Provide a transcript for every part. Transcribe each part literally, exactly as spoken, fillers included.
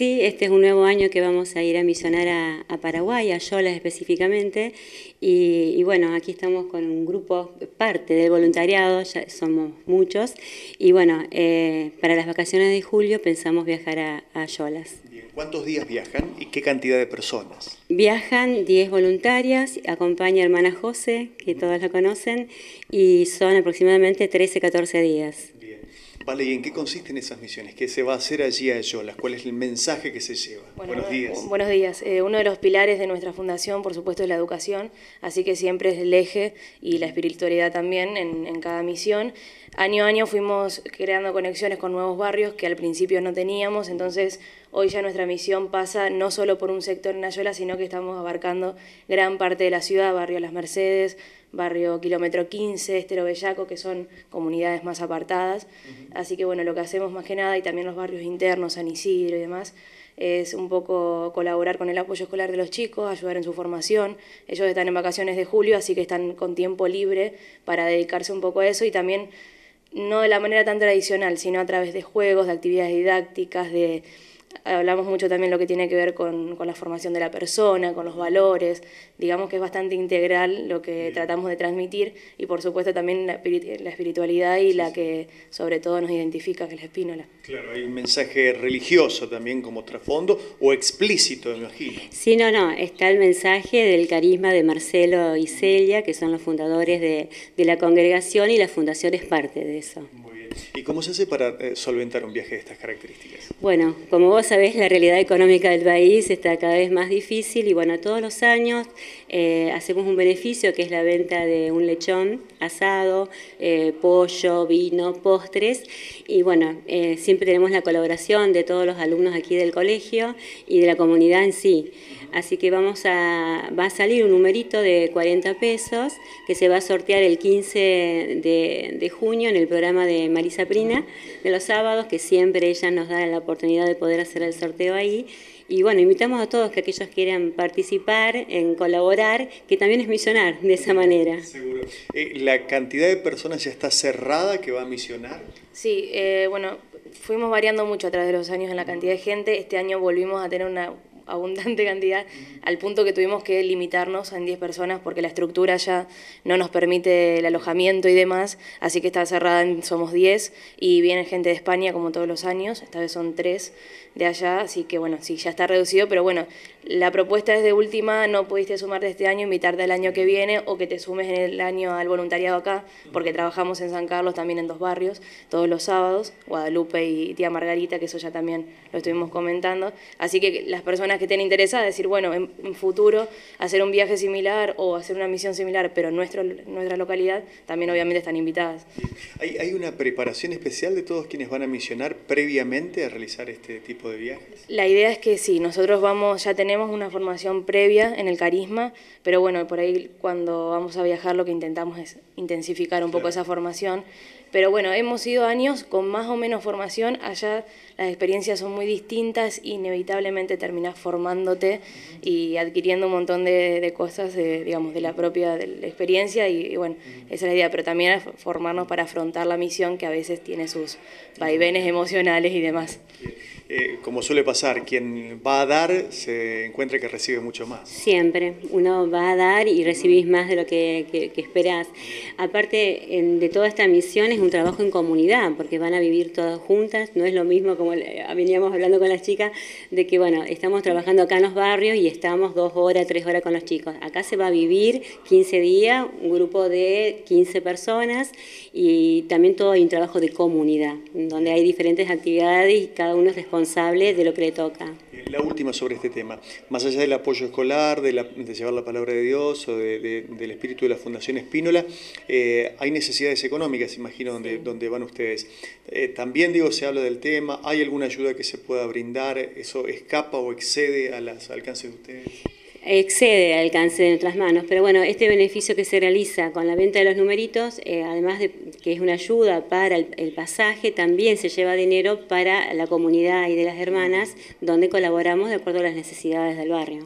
Sí, este es un nuevo año que vamos a ir a misionar a, a Paraguay, a Yolas específicamente, y, y bueno, aquí estamos con un grupo, parte del voluntariado, ya somos muchos, y bueno, eh, para las vacaciones de julio pensamos viajar a, a Yolas. Bien. ¿Cuántos días viajan y qué cantidad de personas? Viajan diez voluntarias, acompaña a hermana José, que todas la conocen, y son aproximadamente trece, catorce días. Bien. Vale, ¿y en qué consisten esas misiones? ¿Qué se va a hacer allí a Yolas? ¿Cuál es el mensaje que se lleva? Bueno, Buenos días. Buenos días. Eh, uno de los pilares de nuestra fundación, por supuesto, es la educación, así que siempre es el eje y la espiritualidad también en, en cada misión. Año a año fuimos creando conexiones con nuevos barrios que al principio no teníamos, entonces hoy ya nuestra misión pasa no solo por un sector en Ayola, sino que estamos abarcando gran parte de la ciudad, barrio Las Mercedes, barrio Kilómetro quince, Estero Bellaco, que son comunidades más apartadas. Uh-huh. Así que bueno, lo que hacemos más que nada, y también los barrios internos, San Isidro y demás, es un poco colaborar con el apoyo escolar de los chicos, ayudar en su formación. Ellos están en vacaciones de julio, así que están con tiempo libre para dedicarse un poco a eso, y también no de la manera tan tradicional, sino a través de juegos, de actividades didácticas, de... Hablamos mucho también lo que tiene que ver con, con la formación de la persona, con los valores. Digamos que es bastante integral lo que tratamos de transmitir, y por supuesto también la, la espiritualidad y la que sobre todo nos identifica, que es la espínola. Claro, hay un mensaje religioso también como trasfondo, o explícito, me imagino. Sí, no, no, está el mensaje del carisma de Marcelo y Celia, que son los fundadores de, de la congregación, y la fundación es parte de eso. Muy bien. ¿Y cómo se hace para eh, solventar un viaje de estas características? Bueno, como vos sabés, la realidad económica del país está cada vez más difícil, y bueno, todos los años eh, hacemos un beneficio que es la venta de un lechón asado, eh, pollo, vino, postres, y bueno, eh, siempre tenemos la colaboración de todos los alumnos aquí del colegio y de la comunidad en sí. Así que vamos a, va a salir un numerito de cuarenta pesos que se va a sortear el quince de, de junio en el programa de Marisa Prina de los sábados, que siempre ella nos da la oportunidad de poder hacer el sorteo ahí. Y bueno, invitamos a todos que aquellos quieran participar, en colaborar, que también es misionar de esa manera. Seguro. Eh, ¿La cantidad de personas ya está cerrada que va a misionar? Sí, eh, bueno, fuimos variando mucho a través de los años en la cantidad de gente. Este año volvimos a tener una abundante cantidad, al punto que tuvimos que limitarnos en diez personas porque la estructura ya no nos permite el alojamiento y demás, así que está cerrada en somos diez, y viene gente de España como todos los años, esta vez son tres de allá, así que bueno, sí, ya está reducido, pero bueno, la propuesta es de última, no pudiste sumarte este año, invitarte al año que viene, o que te sumes en el año al voluntariado acá, porque trabajamos en San Carlos también en dos barrios, todos los sábados, Guadalupe y Tía Margarita, que eso ya también lo estuvimos comentando, así que las personas que estén interesadas, decir, bueno, en, en futuro hacer un viaje similar o hacer una misión similar, pero en nuestro, nuestra localidad, también obviamente están invitadas. ¿Hay, ¿Hay una preparación especial de todos quienes van a misionar previamente a realizar este tipo de viajes? La idea es que sí, nosotros vamos, ya tenemos una formación previa en el carisma, pero bueno, por ahí cuando vamos a viajar lo que intentamos es intensificar un poco, claro, esa formación. Pero bueno, hemos ido años con más o menos formación, allá las experiencias son muy distintas, inevitablemente terminás formándote y adquiriendo un montón de, de cosas, de, digamos, de la propia de la experiencia, y, y bueno, esa es la idea, pero también es formarnos para afrontar la misión, que a veces tiene sus vaivenes emocionales y demás. Eh, como suele pasar, quien va a dar se encuentra que recibe mucho más. Siempre, uno va a dar y recibís más de lo que, que, que esperás. Aparte en, de toda esta misión es un trabajo en comunidad, porque van a vivir todas juntas, no es lo mismo como veníamos hablando con las chicas, de que bueno, estamos trabajando acá en los barrios y estamos dos horas, tres horas con los chicos. Acá se va a vivir quince días, un grupo de quince personas, y también todo hay un trabajo de comunidad, donde hay diferentes actividades y cada uno es responsable de lo que le toca. La última sobre este tema, más allá del apoyo escolar, de, la, de llevar la palabra de Dios o de, de, del espíritu de la Fundación Espínola, eh, hay necesidades económicas, imagino, donde, sí. donde van ustedes. Eh, también, digo, se habla del tema, ¿hay alguna ayuda que se pueda brindar? ¿Eso escapa o excede a los alcances de ustedes? Excede al alcance de nuestras manos, pero bueno, este beneficio que se realiza con la venta de los numeritos, eh, además de que es una ayuda para el, el pasaje, también se lleva dinero para la comunidad y de las hermanas, donde colaboramos de acuerdo a las necesidades del barrio.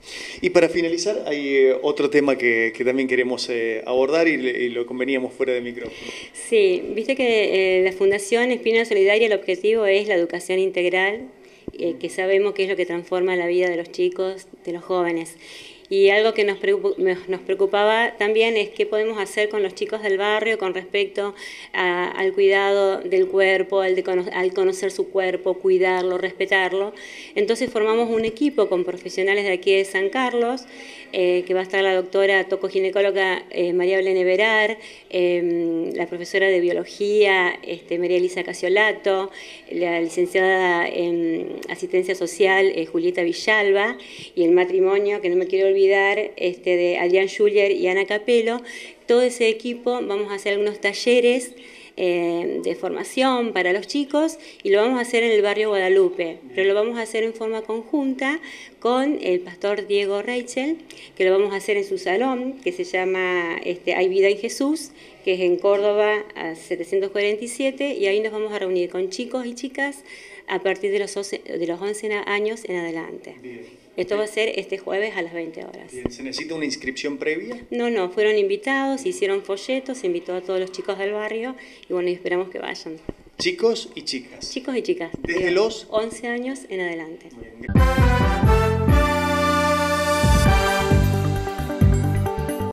Y para finalizar, hay eh, otro tema que, que también queremos eh, abordar y, le, y lo conveníamos fuera de micrófono. Sí, viste que eh, la Fundación Espínola Solidaria, el objetivo es la educación integral eh, que sabemos que es lo que transforma la vida de los chicos, de los jóvenes. Y algo que nos preocupaba también es qué podemos hacer con los chicos del barrio con respecto a, al cuidado del cuerpo, al, de cono al conocer su cuerpo, cuidarlo, respetarlo. Entonces formamos un equipo con profesionales de aquí de San Carlos, eh, que va a estar la doctora tocoginecóloga eh, María Belén Verar, eh, la profesora de biología este, María Elisa Casiolato, la licenciada en asistencia social eh, Julieta Villalba, y el matrimonio, que no me quiero olvidar, Este, de Adrián Schuller y Ana Capelo. Todo ese equipo vamos a hacer algunos talleres eh, de formación para los chicos y lo vamos a hacer en el barrio Guadalupe, pero lo vamos a hacer en forma conjunta con el pastor Diego Reichel, que lo vamos a hacer en su salón, que se llama este, Hay Vida en Jesús, que es en Córdoba a setecientos cuarenta y siete, y ahí nos vamos a reunir con chicos y chicas a partir de los once, de los once años en adelante. Bien. Esto va a ser este jueves a las veinte horas. Bien. ¿Se necesita una inscripción previa? No, no, fueron invitados, hicieron folletos, se invitó a todos los chicos del barrio y bueno, y esperamos que vayan. Chicos y chicas. Chicos y chicas. Desde los once años en adelante. Muy bien.